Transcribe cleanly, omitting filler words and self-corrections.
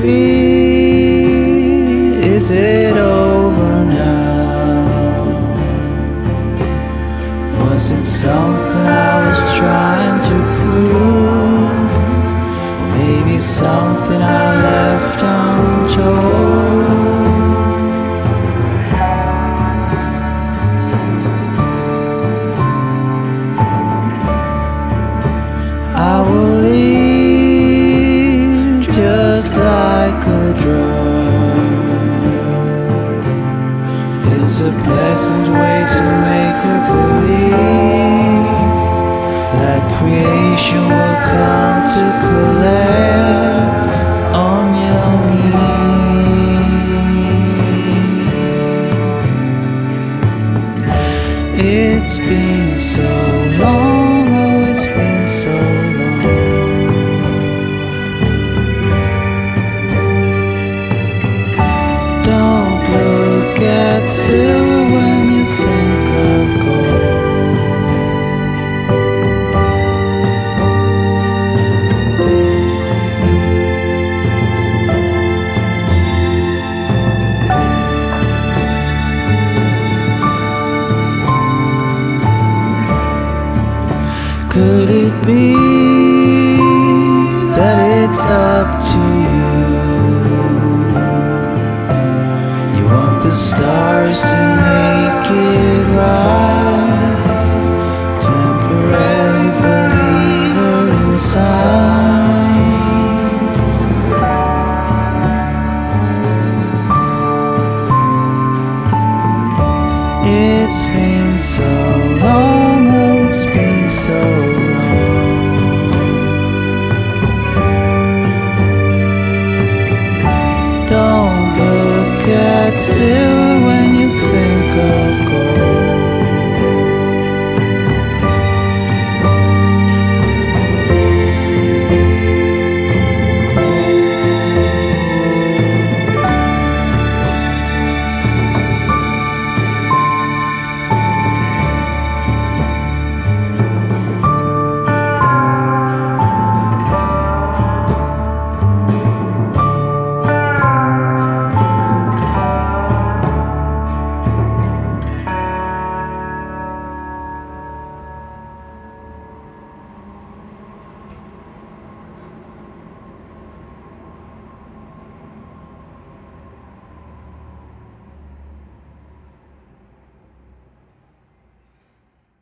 be? Is it over now? Was it something I was trying to prove? Or maybe something I left untold? I will leave just like a drug. It's a pleasant way to make her believe that creation will come to collect on your knees. It's been so long, oh it's been so long. Don't look at silver when you think of gold. Could it be that it's up to you? You want the stars to make it right. Temporary believer in signs. It's been so long, oh it's been so long. Don't look at silver